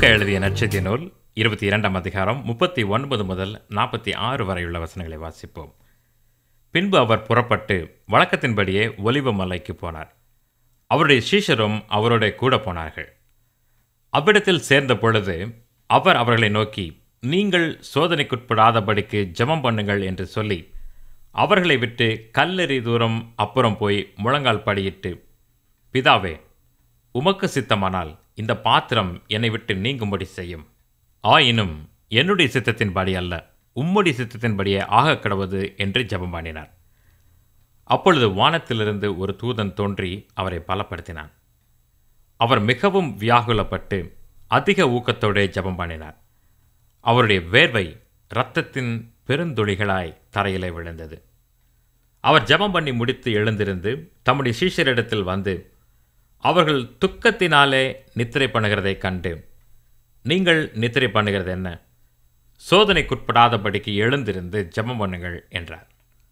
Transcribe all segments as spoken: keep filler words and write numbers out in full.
லூக்கா எழுதிய நற்செய்தி நூல் இருபத்தி இரண்டாம் அதிகாரம் முப்பத்தி ஒன்பது முதல் நாற்பத்தி ஆறு வரையுள்ள வசனங்களை வாசிப்போம். பின்பு அவர் புறப்பட்டு வழக்கத்தின்படியே ஒலிவ மலைக்கு போனார். அவருடைய சீஷரும் அவரோட கூட போனார்கள். அவ்விடத்தில் சேர்ந்த பொழுது அவர் அவர்களை நோக்கி, நீங்கள் சோதனைக்குட்படாதபடிக்கு ஜெபம் பண்ணுங்கள் என்று சொல்லி அவர்களை விட்டு கல்லெறி தூரம் அப்புறம் போய் முழங்கால் படியிட்டு, பிதாவே, உமக்கு சித்தமானால் இந்த பாத்திரம் என்னை விட்டு நீங்கும்படி செய்யும். ஆயினும் என்னுடைய சித்தத்தின்படி அல்ல, உம்முடைய சித்தத்தின்படியே ஆக கடவது என்று ஜெபம் பண்ணினார். அப்பொழுது வானத்திலிருந்து ஒரு தூதன் தோன்றி அவரை பலப்படுத்தினான். அவர் மிகவும் வியாகுலப்பட்டு அதிக ஊக்கத்தோடு ஜெபம் பண்ணினார். அவருடைய வேர்வை இரத்தத்தின் பெருந்துளிகளாய் தரையிலே விழுந்தது. அவர் ஜெபம் பண்ணி முடித்து எழுந்திருந்து தம்முடைய சீஷரிடத்தில் வந்து அவர்கள் துக்கத்தினாலே நித்திரை பண்ணுகிறதை கண்டு, நீங்கள் நித்திரை பண்ணுகிறது என்ன? சோதனைக்குட்படாதபடிக்கு எழுந்திருந்து ஜெபம் பண்ணுங்கள் என்றார்.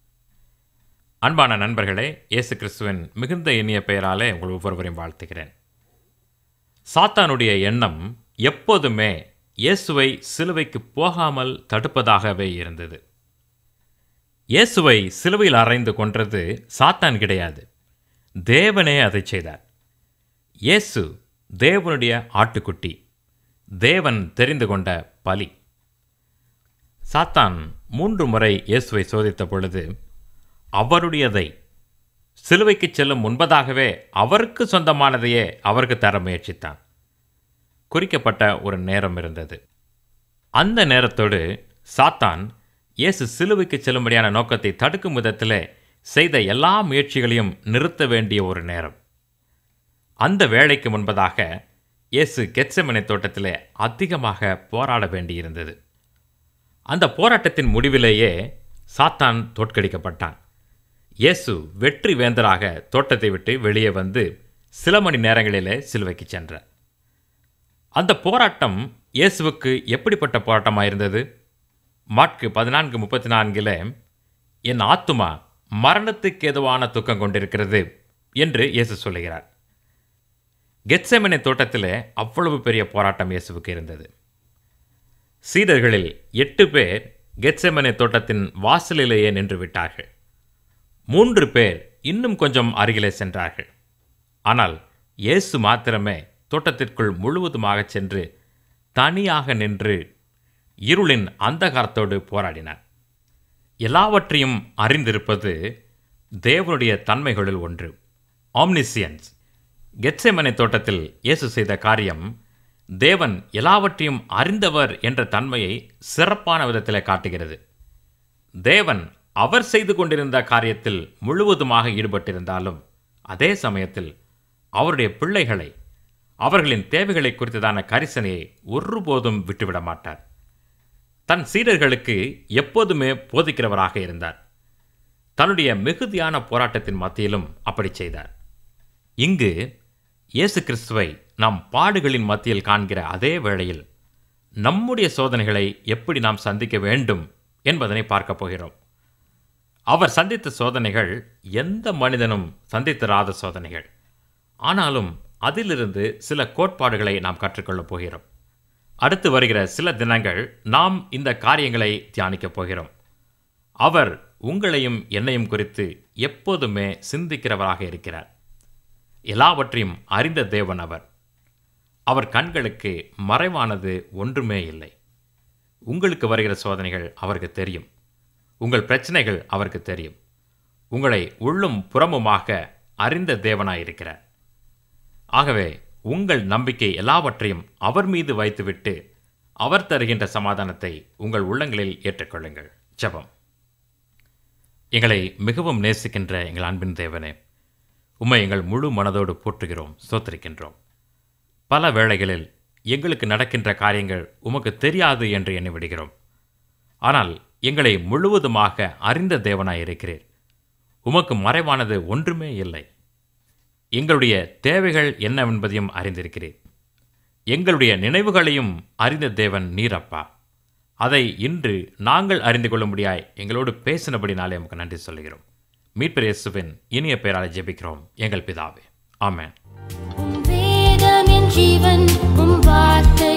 அன்பான நண்பர்களே, இயேசு கிறிஸ்துவின் மிகுந்த இனிய பெயராலே உங்கள் ஒவ்வொருவரையும் வாழ்த்துகிறேன். சாத்தானுடைய எண்ணம் எப்போதுமே இயேசுவை சிலுவைக்கு போகாமல் தடுப்பதாகவே இருந்தது. இயேசுவை சிலுவையில் அறைந்து கொன்றது சாத்தான் கிடையாது, தேவனே அதை செய்தார். இயேசு தேவனுடைய ஆட்டுக்குட்டி, தேவன் தெரிந்து கொண்ட பலி. சாத்தான் மூன்று முறை இயேசுவை சோதித்த பொழுது அவருடையதை, சிலுவைக்கு செல்லும் முன்பதாகவே அவருக்கு சொந்தமானதையே அவருக்கு தர முயற்சித்தான். குறிக்கப்பட்ட ஒரு நேரம் இருந்தது. அந்த நேரத்தோடு சாத்தான் இயேசு சிலுவைக்கு செல்லும்படியான நோக்கத்தை தடுக்கும் விதத்தில் செய்த எல்லா முயற்சிகளையும் நிறுத்த வேண்டிய ஒரு நேரம். அந்த வேளைக்கு முன்பதாக இயேசு கெத்செமனே தோட்டத்திலே அதிகமாக போராட வேண்டியிருந்தது. அந்த போராட்டத்தின் முடிவிலேயே சாத்தான் தோற்கடிக்கப்பட்டான். இயேசு வெற்றி வேந்தராக தோட்டத்தை விட்டு வெளியே வந்து சில மணி நேரங்களிலே சிலுவைக்கு சென்றார். அந்த போராட்டம் இயேசுவுக்கு எப்படிப்பட்ட போராட்டமாக இருந்தது? மாற்கு பதினான்கு முப்பத்தி நான்கில், என் ஆத்துமா மரணத்துக்கு ஏதுவான துக்கம் கொண்டிருக்கிறது என்று இயேசு சொல்லுகிறார். கெத்செமனே தோட்டத்தில் அவ்வளவு பெரிய போராட்டம் இயேசுவுக்கு இருந்தது. சீடர்களில் எட்டு பேர் கெத்செமனே தோட்டத்தின் வாசலிலேயே நின்று விட்டார்கள். மூன்று பேர் இன்னும் கொஞ்சம் அருகிலே சென்றார்கள். ஆனால் இயேசு மாத்திரமே தோட்டத்திற்குள் முழுவதுமாக சென்று தனியாக நின்று இருளின் அந்தகாரத்தோடு போராடினார். எல்லாவற்றையும் அறிந்திருப்பது தேவனுடைய தன்மைகளில் ஒன்று, ஆம்னிசியன்ஸ். கெத்செமனே தோட்டத்தில் இயேசு செய்த காரியம் தேவன் எல்லாவற்றையும் அறிந்தவர் என்ற தன்மையை சிறப்பான விதத்தில் காட்டுகிறது. தேவன் அவர் செய்து கொண்டிருந்த காரியத்தில் முழுவதுமாக ஈடுபட்டிருந்தாலும் அதே சமயத்தில் அவருடைய பிள்ளைகளை, அவர்களின் தேவைகளை குறித்ததான கரிசனையை ஒருபோதும் விட்டுவிட மாட்டார். தன் சீடர்களுக்கு எப்போதுமே போதிக்கிறவராக இருந்தார். தன்னுடைய மிகுதியான போராட்டத்தின் மத்தியிலும் அப்படி செய்தார். இங்கு இயேசு கிறிஸ்துவை நாம் பாடுகளின் மத்தியில் காண்கிற அதே வேளையில் நம்முடைய சோதனைகளை எப்படி நாம் சந்திக்க வேண்டும் என்பதனை பார்க்க போகிறோம். அவர் சந்தித்த சோதனைகள் எந்த மனிதனும் சந்தித்திராத சோதனைகள். ஆனாலும் அதிலிருந்து சில கோட்பாடுகளை நாம் கற்றுக்கொள்ளப் போகிறோம். அடுத்து வருகிற சில தினங்கள் நாம் இந்த காரியங்களை தியானிக்கப் போகிறோம். அவர் உங்களையும் என்னையும் குறித்து எப்போதுமே சிந்திக்கிறவராக இருக்கிறார். எல்லாவற்றையும் அறிந்த தேவன் அவர். அவர் கண்களுக்கு மறைவானது ஒன்றுமே இல்லை. உங்களுக்கு வருகிற சோதனைகள் அவருக்கு தெரியும். உங்கள் பிரச்சனைகள் அவருக்கு தெரியும். உங்களை உள்ளும் புறமுமாக அறிந்த தேவனாயிருக்கிறார். ஆகவே உங்கள் நம்பிக்கை எல்லாவற்றையும் அவர் மீது வைத்துவிட்டு அவர் தருகின்ற சமாதானத்தை உங்கள் உள்ளங்களில் ஏற்றுக்கொள்ளுங்கள். ஜெபம். எங்களை மிகவும் நேசிக்கின்ற எங்கள் அன்பின் தேவனே, உம்மை எங்கள் முழு மனதோடு போற்றுகிறோம், ஸ்தோத்திரிக்கின்றோம். பல வேளைகளில் எங்களுக்கு நடக்கின்ற காரியங்கள் உமக்கு தெரியாது என்று எண்ணி விடுகிறோம். ஆனால் எங்களை முழுவதுமாக அறிந்த தேவனாய் இருக்கிறீர். உமக்கு மறைவானது ஒன்றுமே இல்லை. எங்களுடைய தேவைகள் என்னவென்பதையும் அறிந்திருக்கிறீர். எங்களுடைய நினைவுகளையும் அறிந்த தேவன் நீரப்பா. அதை இன்று நாங்கள் அறிந்து கொள்ளும்படியாய் எங்களோடு பேசினபடினாலே உமக்கு நன்றி சொல்லுகிறோம். மீட்பர் இயேசுவின் இனிய பெயரால் ஜெபிக்கிறோம் எங்கள் பிதாவே, ஆமென். உம் வேதம் என் ஜீவன், உம் வார்த்தை